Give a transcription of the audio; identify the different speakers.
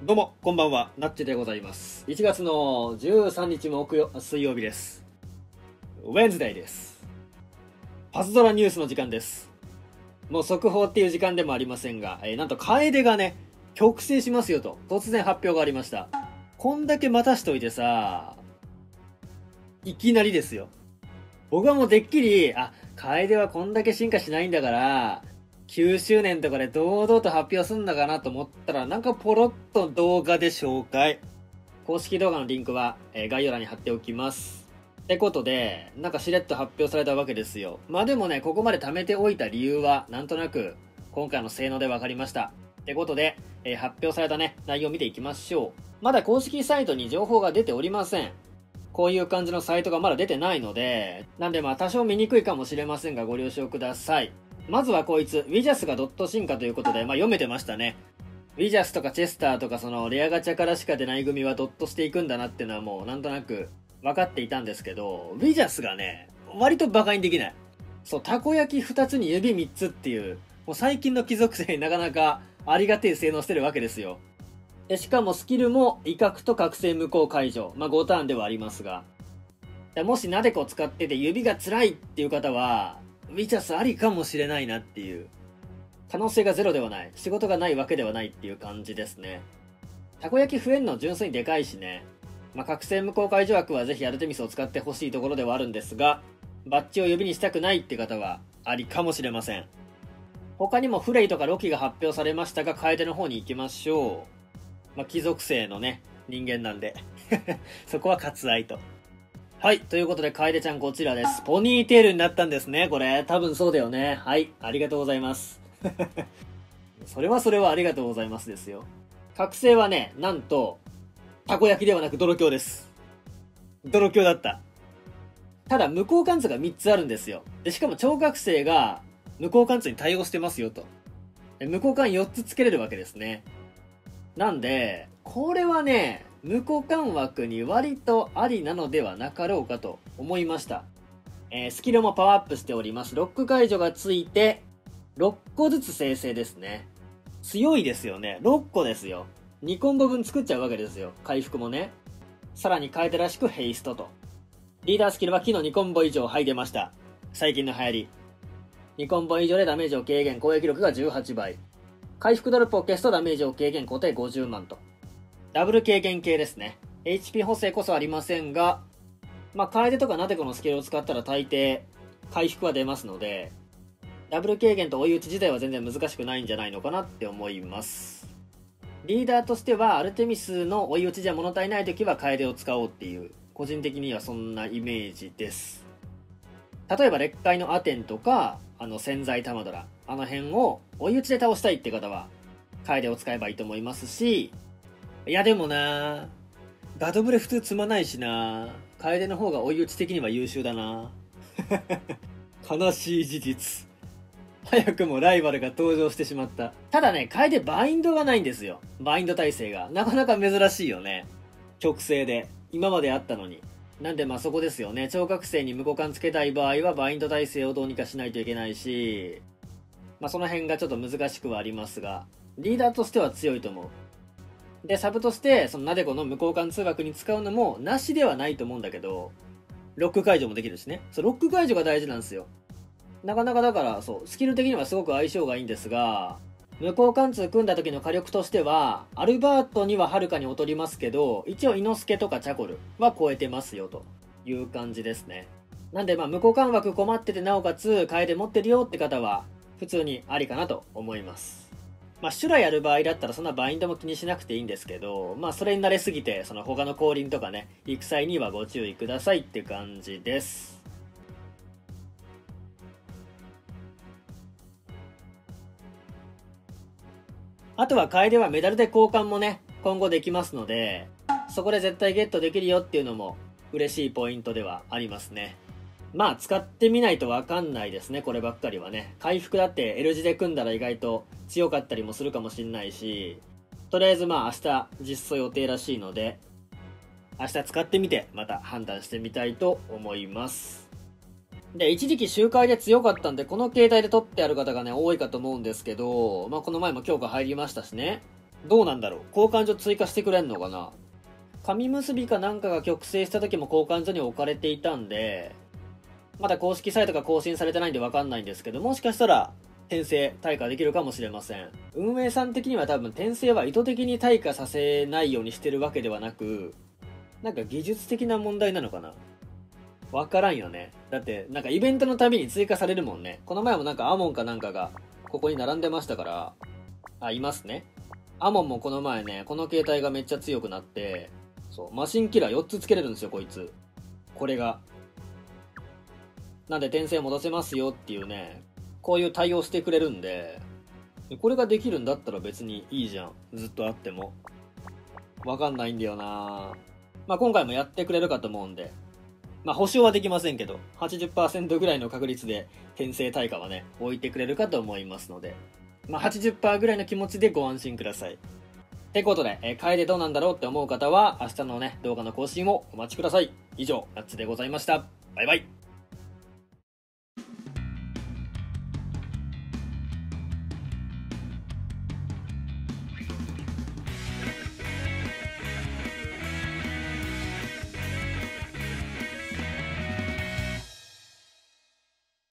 Speaker 1: どうも、こんばんは、なっちでございます。1月の13日水曜日です。ウェンズデイです。パズドラニュースの時間です。もう速報っていう時間でもありませんが、なんと楓がね、曲成しますよと、突然発表がありました。こんだけ待たしといてさ、いきなりですよ。僕はもうてっきり、楓はこんだけ進化しないんだから、9周年とかで堂々と発表すんだかなと思ったら、なんかポロッと動画で紹介。公式動画のリンクは、概要欄に貼っておきます。ってことで、なんかしれっと発表されたわけですよ。まあでもね、ここまで貯めておいた理由は、なんとなく、今回の性能で分かりました。ってことで、発表されたね、内容を見ていきましょう。まだ公式サイトに情報が出ておりません。こういう感じのサイトがまだ出てないので、なんでまあ多少見にくいかもしれませんがご了承ください。まずはこいつ、ウィジャスがドット進化ということで、読めてましたね。ウィジャスとかチェスターとかそのレアガチャからしか出ない組はドットしていくんだなっていうのはもうなんとなく分かっていたんですけど、ウィジャスがね、割と馬鹿にできない。そう、たこ焼き2つに指3つっていう、もう最近の貴族性になかなかありがてえ性能してるわけですよ。で、しかもスキルも威嚇と覚醒無効解除。5ターンではありますが。もしナデコを使ってて指が辛いっていう方は、ウィジャスありかもしれないなっていう。可能性がゼロではない。仕事がないわけではないっていう感じですね。たこ焼き増えんの純粋にでかいしね。覚醒無効解除枠はぜひアルテミスを使ってほしいところではあるんですが、バッジを指にしたくないって方はありかもしれません。他にもフレイとかロキが発表されましたが、楓の方に行きましょう。貴族性のね、人間なんで。そこは割愛と。はい。ということで、楓ちゃんこちらです。ポニーテールになったんですね、これ。多分そうだよね。はい。ありがとうございます。それはありがとうございますですよ。覚醒はね、なんと、たこ焼きではなく泥鏡です。泥鏡だった。ただ、無効貫通が3つあるんですよ。で、しかも超覚醒が無効貫通に対応してますよと。無効貫4つつけれるわけですね。なんで、これはね、無効貫枠に割とありなのではなかろうかと思いました。スキルもパワーアップしております。ロック解除がついて、6個ずつ生成ですね。強いですよね。6個ですよ。2コンボ分作っちゃうわけですよ。回復もね。さらに楓らしくヘイストと。リーダースキルは木の2コンボ以上、出ました。最近の流行り。2コンボ以上でダメージを軽減、攻撃力が18倍。回復ドロップを消すとダメージを軽減、固定50万と。ダブル軽減系ですね。HP 補正こそありませんが、楓とかナデコのスキルを使ったら大抵、回復は出ますので、ダブル軽減と追い打ち自体は全然難しくないんじゃないのかなって思います。リーダーとしては、アルテミスの追い打ちじゃ物足りない時は楓を使おうっていう、個人的にはそんなイメージです。例えば、劣界のアテンとか、潜在タマドラ、あの辺を追い打ちで倒したいって方は、楓を使えばいいと思いますし、いやでもなガドブレ普通積まないしな楓の方が追い打ち的には優秀だな悲しい事実。早くもライバルが登場してしまった。ただね、楓バインドがないんですよ。バインド耐性が。なかなか珍しいよね。曲性で。今まであったのに。なんでそこですよね。超覚醒に無効感つけたい場合はバインド耐性をどうにかしないといけないし、その辺がちょっと難しくはありますが、リーダーとしては強いと思う。で、サブとして、そのナデコの無交換通学に使うのも、なしではないと思うんだけど、ロック解除もできるしね。ロック解除が大事なんですよ。なかなかだから、スキル的にはすごく相性がいいんですが、無交換通組んだ時の火力としては、アルバートにははるかに劣りますけど、一応、イノスケとかチャコルは超えてますよ、という感じですね。なんで、無交換枠困ってて、なおかつ、楓持ってるよって方は、普通にありかなと思います。シュラやる場合だったらそんなバインドも気にしなくていいんですけど、それに慣れすぎて、その他の降臨とかね、行く際にはご注意くださいって感じです。あとは楓はメダルで交換もね、今後できますので、そこで絶対ゲットできるよっていうのも嬉しいポイントではありますね。使ってみないとわかんないですね、こればっかりはね。回復だって L 字で組んだら意外と強かったりもするかもしんないし、とりあえず明日実装予定らしいので、明日使ってみてまた判断してみたいと思います。で、一時期周回で強かったんで、この携帯で取ってある方がね、多いかと思うんですけど、この前も強化入りましたしね。 どうなんだろう、交換所追加してくれんのかな。紙結びかなんかが曲成した時も交換所に置かれていたんで、まだ公式サイトが更新されてないんでわかんないんですけど、もしかしたら転生退化できるかもしれません。運営さん的には多分転生は意図的に退化させないようにしてるわけではなく、なんか技術的な問題なのかな、わからんよね。だってなんかイベントのたびに追加されるもんね。この前もなんかアモンかなんかがここに並んでましたから。あ、いますね。アモンもこの前ね、この携帯がめっちゃ強くなって、そう、マシンキラー4つつけれるんですよ、こいつ。これが。なんで転生戻せますよっていうね、こういう対応してくれるんで、これができるんだったら別にいいじゃん。ずっとあっても。わかんないんだよな。まあ今回もやってくれるかと思うんで、まあ保証はできませんけど、80% ぐらいの確率で転生対価はね、置いてくれるかと思いますので、まあ 80% ぐらいの気持ちでご安心ください。ってことで、楓どうなんだろうって思う方は、明日のね、動画の更新をお待ちください。以上、ナッツでございました。バイバイ。